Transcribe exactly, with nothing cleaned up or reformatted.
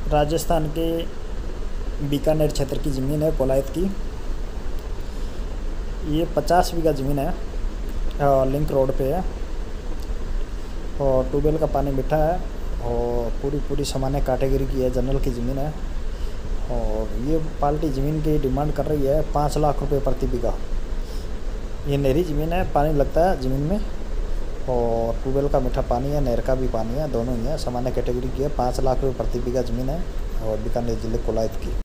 राजस्थान के बीकानेर क्षेत्र की ज़मीन है कोलायत की। ये पचास बीघा ज़मीन है, लिंक रोड पे है और ट्यूबवेल का पानी मीठा है और पूरी पूरी सामान्य कैटेगरी की है, जनरल की ज़मीन है। और ये पार्टी ज़मीन की डिमांड कर रही है पाँच लाख रुपए प्रति बीघा। ये नहरी ज़मीन है, पानी लगता है ज़मीन में और ट्यूबवेल का मीठा पानी है, नहर का भी पानी है, दोनों ही है, सामान्य कैटेगरी की है। पाँच लाख रुपये प्रति बीघा ज़मीन है और बीकानेर जिले कोलायत की।